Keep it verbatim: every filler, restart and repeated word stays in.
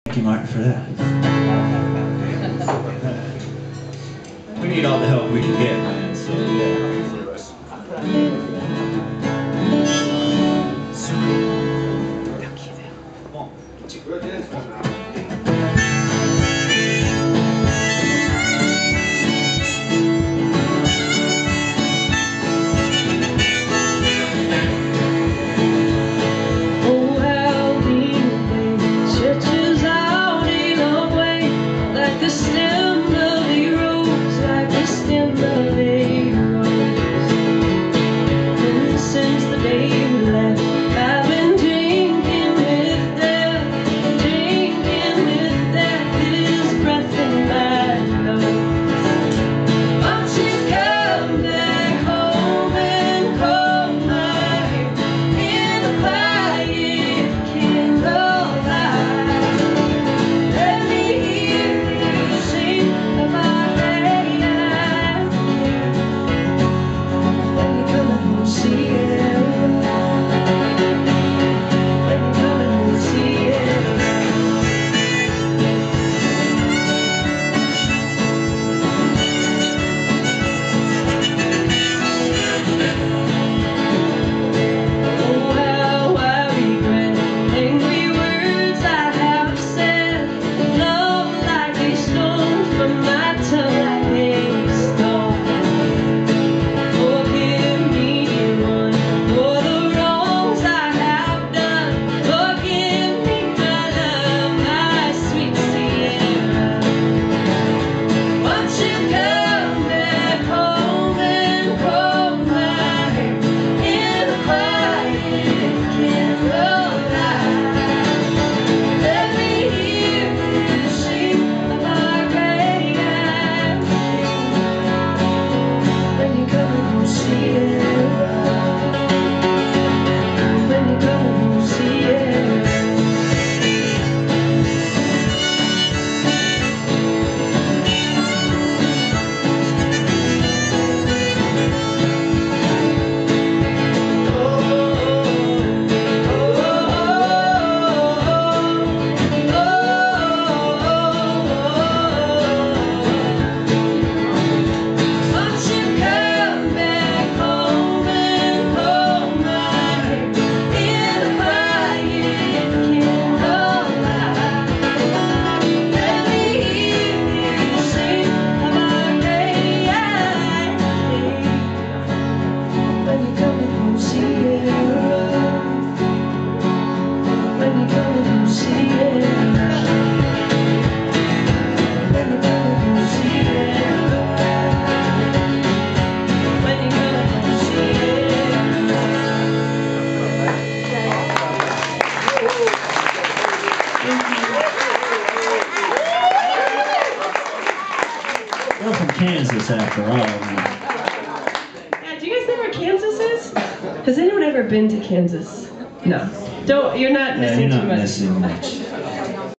Thank you, Martin, for that. We need all the help we can get, man, so yeah. We're from Kansas, after all. Yeah, do you guys know where Kansas is? Has anyone ever been to Kansas? No. Don't. You're not Yeah, missing you're not too much. missing much.